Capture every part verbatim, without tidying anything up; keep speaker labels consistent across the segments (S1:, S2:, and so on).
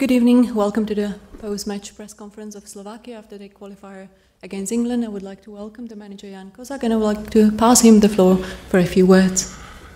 S1: Good evening. Welcome to the post-match press conference of Slovakia after they qualify against England. I would like to welcome the manager Jan Kozak and I would like to pass him the floor for a few words.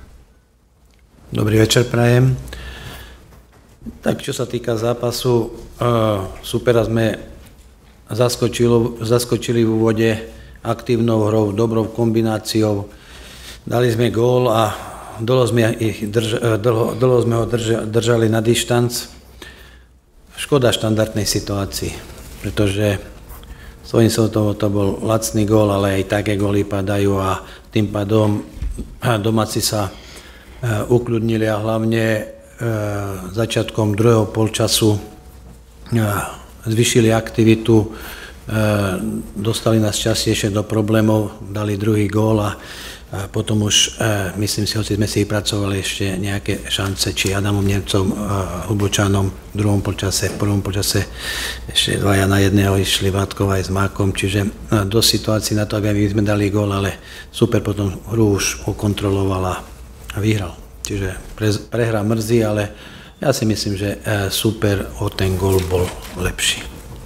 S2: Dobrý večer prajem. Tak čo sa týka zápasu, uh, supera sme zaskočili, zaskočili v úvode aktívnou hrou, dobrou kombináciou. Dali sme gól a dlho sme, ich drž, dlho, dlho sme ho drža, držali na dištanc. Škoda štandardnej situácii, pretože svojím som to bol lacný gól, ale aj také góly padajú a tým pádom domáci sa ukľudnili a hlavne začiatkom druhého polčasu zvyšili aktivitu, dostali nás častejšie do problémov, dali druhý gól a potom už, myslím si, hoci sme si pracovali ešte nejaké šance, či Adamom Nemcom, Hubočanom v druhom polčase, v prvom polčase ešte dvaja na jedného išli Vátkov aj s Mákom, čiže do situácií na to, aby my sme dali gól, ale super potom hru už ukontroloval a vyhral. Čiže pre, prehra mrzí, ale ja si myslím, že super o ten gól bol lepší.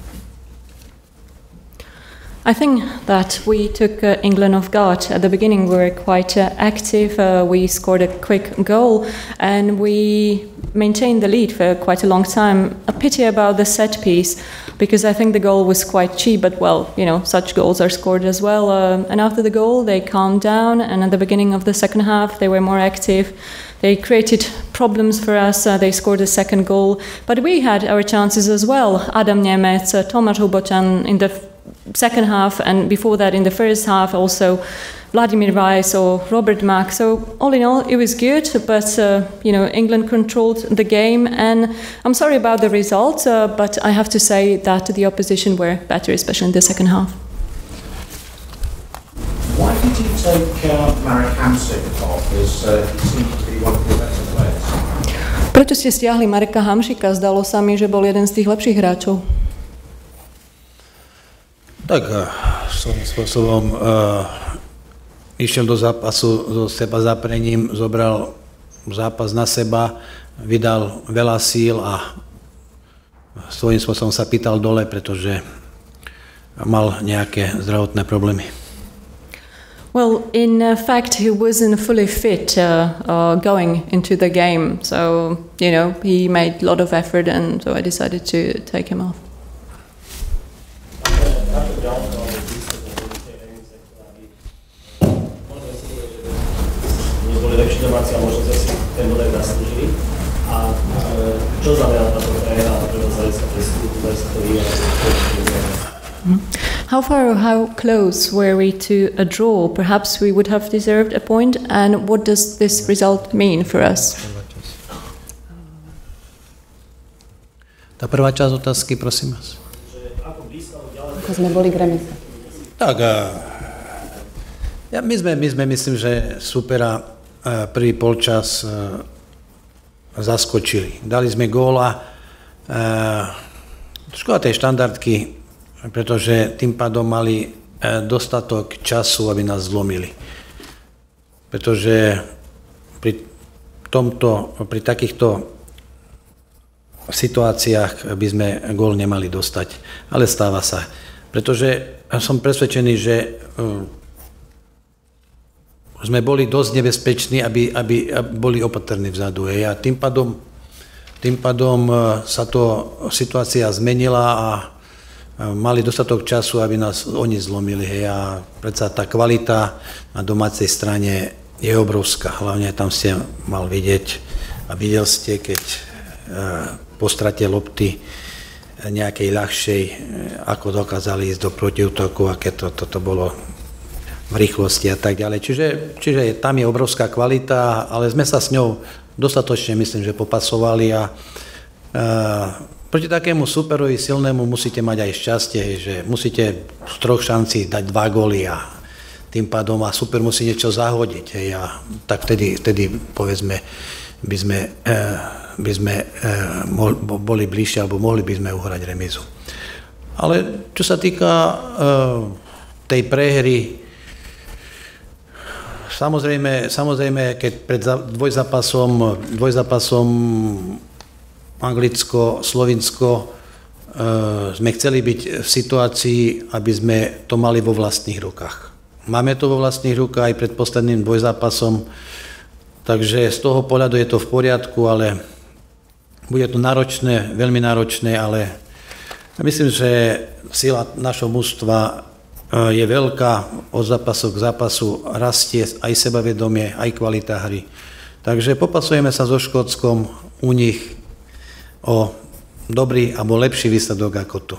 S1: I think that we took uh, England off guard. At the beginning we were quite uh, active, uh, we scored a quick goal and we maintained the lead for quite a long time. A pity about the set piece because I think the goal was quite cheap, but well, you know, such goals are scored as well. Uh, and after the goal they calmed down and at the beginning of the second half they were more active. They created problems for us, uh, they scored a second goal, but we had our chances as well. Adam Nemec, uh, Tomáš Hubočan in the second half and before that in the first half also Vladimír Weiss or Robert Mak. So all in all it was good, but uh, you know, England controlled the game and I'm sorry about the result, uh, but I have to say that the opposition were better, especially in the second half.
S3: Why did you take uh, Marek Hamsik off, as uh, he seems to be one of the better players?
S1: Prečo ste stiahli Mareka Hamšika? Zdalo sa mi, že bol jeden z tých lepších hráčov.
S2: Tak svojím spôsobom uh, išiel do zápasu so seba zaprením, zobral zápas na seba, vydal veľa síl a svojím spôsobom sa pýtal dole, pretože mal nejaké zdravotné problémy.
S1: Well, in fact, he wasn't fully fit uh, uh, going into the game, so you know he made a lot of effort, and so I decided to take him off.
S4: Lepší domáci a možno si ten bod aj zaslúžili. A čo znamená táto prehra pre vás z hľadiska prístupu, výsledkový a
S1: How far or how close were we to a draw? Perhaps we would have deserved a point, and what does this result mean for us?
S2: Tá prvá časť otázky, prosím vás.
S5: Ako sme boli k remise?
S2: Tak, ja, my, sme, my sme, myslím, že supera prvý polčas zaskočili. Dali sme góla, škoda tej štandardky, pretože tým pádom mali dostatok času, aby nás zlomili. Pretože pri tomto, pri takýchto situáciách by sme gól nemali dostať, ale stáva sa. Pretože som presvedčený, že sme boli dosť nebezpeční, aby, aby, aby boli opatrní vzadu. Hej. A tým pádom, tým pádom sa to situácia zmenila a mali dostatok času, aby nás oni zlomili. Hej. A predsa tá kvalita na domácej strane je obrovská. Hlavne tam ste mal vidieť a videl ste, keď po strate lopty nejakej ľahšej, ako dokázali ísť do protiútoku, aké to, toto bolo v rýchlosti a tak ďalej. Čiže, čiže tam je obrovská kvalita, ale sme sa s ňou dostatočne, myslím, že popasovali a e, proti takému superovi silnému musíte mať aj šťastie, že musíte z troch šancí dať dva góly a tým pádom a super musí niečo zahodiť. Hej, a tak vtedy, vtedy povedzme, by sme, e, by sme e, mohli, boli bližšie alebo mohli by sme uhrať remizu. Ale čo sa týka e, tej prehry, Samozrejme, samozrejme, keď pred dvojzápasom, dvojzápasom Anglicko, Slovinsko sme chceli byť v situácii, aby sme to mali vo vlastných rukách. Máme to vo vlastných rukách aj pred posledným dvojzápasom, takže z toho pohľadu je to v poriadku, ale bude to náročné, veľmi náročné, ale myslím, že sila našho mužstva je veľká, od zápasu k zápasu rastie aj sebavedomie, aj kvalita hry. Takže popasujeme sa so Škótskom u nich o dobrý alebo lepší výsledok ako tu.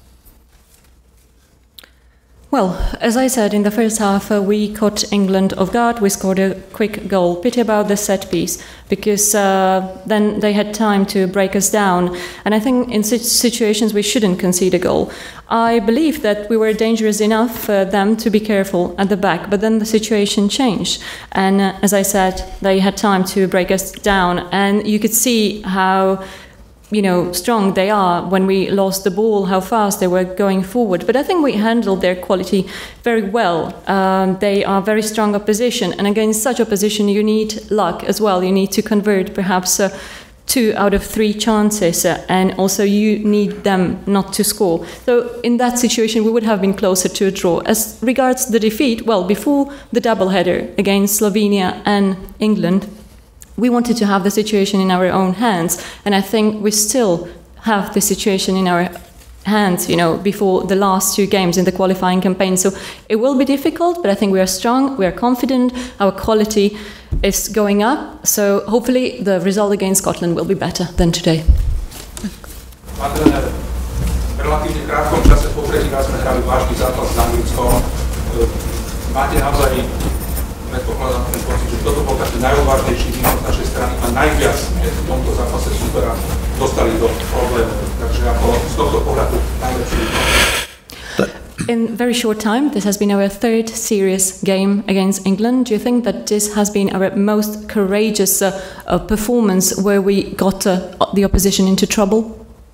S1: Well, as I said, in the first half uh, we caught England off guard. We scored a quick goal. Pity about the set piece, because uh, then they had time to break us down. And I think in such situations we shouldn't concede a goal. I believe that we were dangerous enough for them to be careful at the back, but then the situation changed. And uh, as I said, they had time to break us down. And you could see how you know, strong they are when we lost the ball, how fast they were going forward. But I think we handled their quality very well. Um, they are very strong opposition, and against such opposition you need luck as well. You need to convert perhaps uh, two out of three chances, uh, and also you need them not to score. So in that situation we would have been closer to a draw. As regards the defeat, well, before the doubleheader against Slovenia and England, we wanted to have the situation in our own hands, and I think we still have the situation in our hands, you know, before the last two games in the qualifying campaign. So it will be difficult, but I think we are strong, we are confident, our quality is going up, so hopefully the result against Scotland will be better than today.
S6: Pán trenér, v relatívne krátkom čase po tretíkrát sme hrali vážny zápas s Anglickom. Máte naozaj, predpokladám ten pocit, že toto bol taký najodvážnejší výkon z našej strany a najviac v tomto zápase supera dostali do problému. Takže ako z tohto pohľadu najlepší výkon.
S1: In very short time, this has been our third serious game against England. Do you think that this has been our most courageous uh, uh, performance where we got uh, the opposition into trouble?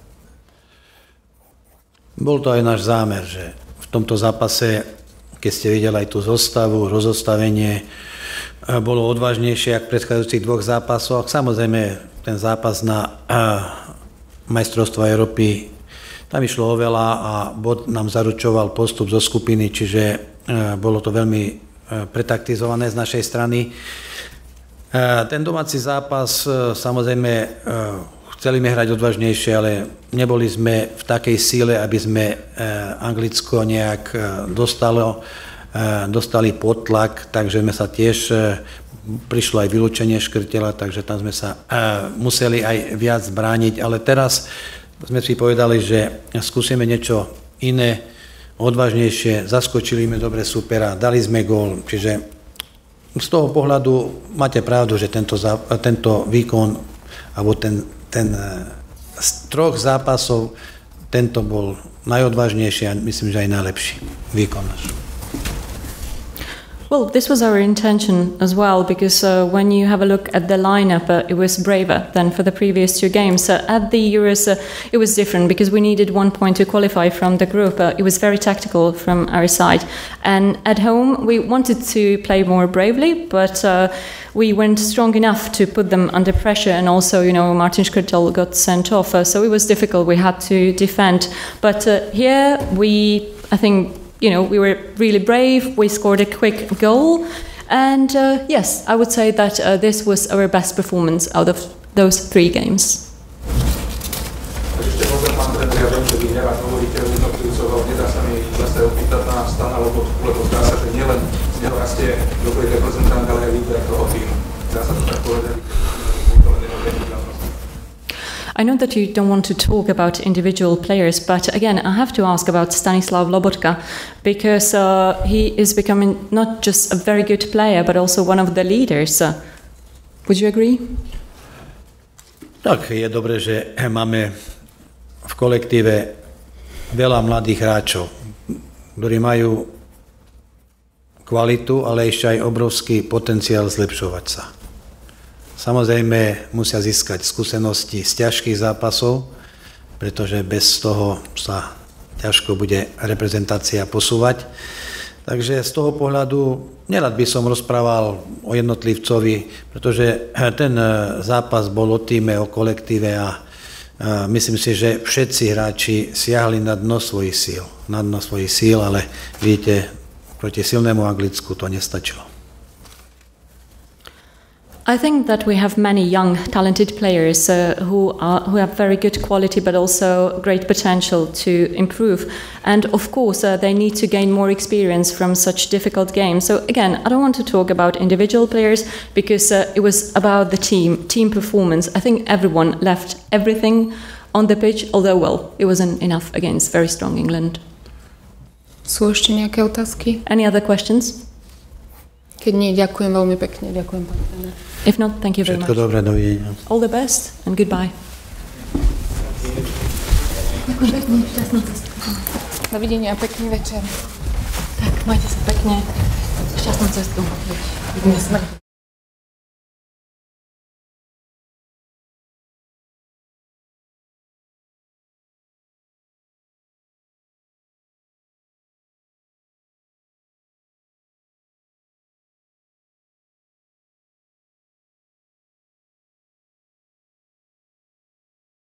S2: Bol to aj náš zámer, že v tomto zápase, keď ste videli aj tú zostavu, rozostavenie, bolo odvážnejšie ako v predchádzajúcich dvoch zápasoch. Samozrejme, ten zápas na majstrovstvo Európy, tam išlo o veľa a bod nám zaručoval postup zo skupiny, čiže bolo to veľmi pretaktizované z našej strany. Ten domáci zápas, samozrejme, chceli sme hrať odvážnejšie, ale neboli sme v takej síle, aby sme Anglicko nejak dostalo, dostali pod tlak, takže sme sa tiež, prišlo aj vylúčenie Škrtela, takže tam sme sa museli aj viac brániť, ale teraz sme si povedali, že skúsime niečo iné, odvážnejšie, zaskočili sme dobre supera, dali sme gól, čiže z toho pohľadu máte pravdu, že tento, tento výkon, alebo ten, ten z troch zápasov, tento bol najodvážnejší a myslím, že aj najlepší výkon náš.
S1: Well, this was our intention as well, because uh, when you have a look at the lineup, uh, it was braver than for the previous two games. Uh, at the Euros, uh, it was different because we needed one point to qualify from the group. Uh, it was very tactical from our side. And at home, we wanted to play more bravely, but uh, we weren't strong enough to put them under pressure. And also, you know, Martin Škrtel got sent off, uh, so it was difficult. We had to defend. But uh, here, we, I think, you know, we were really brave, we scored a quick goal, and uh, yes, I would say that uh, this was our best performance out of those three games.
S6: Ešte môžem, pán trenér, ja viem, že vy nerád hovoríte o jednotlivcoch, ale nedá sa mi zase opýtať na Stana Lobotku, lebo zdá sa, že nielen z neho rastie dobrý reprezentant, ale aj líder toho týmu. Dá sa to tak povedať?
S1: I know that you don't want to talk about individual players, but again, I have to ask about Stanislav Lobotka, because uh, he is becoming not just a very good player, but also one of the leaders. Uh, would you agree?
S2: Tak, je dobré, že máme v kolektíve veľa mladých hráčov, ktorí majú kvalitu, ale ešte aj obrovský potenciál zlepšovať sa. Samozrejme musia získať skúsenosti z ťažkých zápasov, pretože bez toho sa ťažko bude reprezentácia posúvať. Takže z toho pohľadu nerad by som rozprával o jednotlivcovi, pretože ten zápas bol o tíme, o kolektíve a Myslím si, že všetci hráči siahli na dno svojich síl, na dno svojich síl, ale vidíte, proti silnému Anglicku to nestačilo.
S1: I think that we have many young, talented players uh, who are who have very good quality, but also great potential to improve. And of course, uh, they need to gain more experience from such difficult games. So again, I don't want to talk about individual players because uh, it was about the team, team performance. I think everyone left everything on the pitch, although well, it wasn't enough against very strong England.
S5: Sú ešte nejaké otázky?
S1: Any other questions?
S5: Keď nie, ďakujem veľmi pekne. Ďakujem, pán tréner.
S1: If not, thank you very much.
S2: Všetko dobré, dovidenia.
S1: All the best and goodbye.
S5: Dovidenia a pekný večer.
S1: Tak, majte sa pekne. Šťastnú cestu. Vidíme sa.